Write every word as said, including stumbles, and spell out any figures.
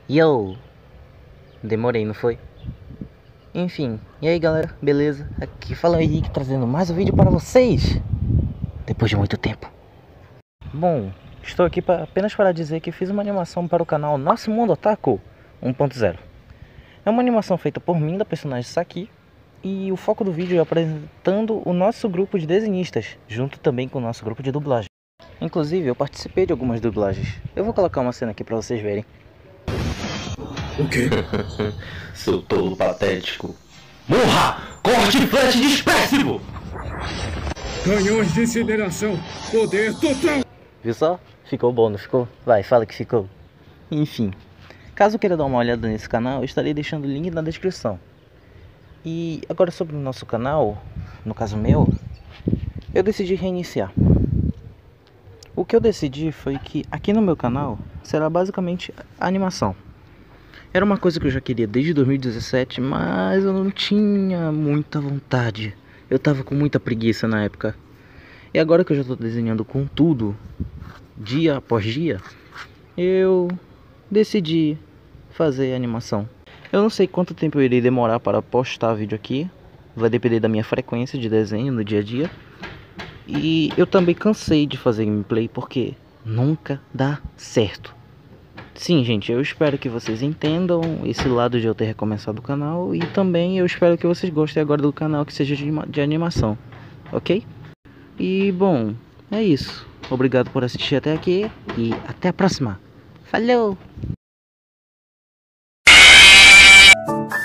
Yo! Demorei, não foi? Enfim, e aí galera, beleza? Aqui fala o Henrique trazendo mais um vídeo para vocês depois de muito tempo. Bom, estou aqui pra, apenas para dizer que fiz uma animação para o canal Nosso Mundo Otaku um ponto zero. É uma animação feita por mim, da personagem Saki, e o foco do vídeo é apresentando o nosso grupo de desenhistas, junto também com o nosso grupo de dublagem. Inclusive, eu participei de algumas dublagens. Eu vou colocar uma cena aqui para vocês verem. O quê? Seu tolo patético. Morra! Corte flash desprezível! Canhões de incineração. Poder total. Viu só? Ficou bom, não ficou? Vai, fala que ficou. Enfim, caso queira dar uma olhada nesse canal, eu estarei deixando o link na descrição. E agora sobre o nosso canal, no caso meu, eu decidi reiniciar. O que eu decidi foi que aqui no meu canal será basicamente a animação. Era uma coisa que eu já queria desde dois mil e dezessete, mas eu não tinha muita vontade. Eu tava com muita preguiça na época. E agora que eu já tô desenhando com tudo, dia após dia, eu decidi fazer animação. Eu não sei quanto tempo eu irei demorar para postar vídeo aqui. Vai depender da minha frequência de desenho no dia a dia. E eu também cansei de fazer gameplay porque nunca dá certo. Sim, gente, eu espero que vocês entendam esse lado de eu ter recomeçado o canal. E também eu espero que vocês gostem agora do canal que seja de, de animação, ok? E bom, é isso. Obrigado por assistir até aqui e até a próxima. Falou!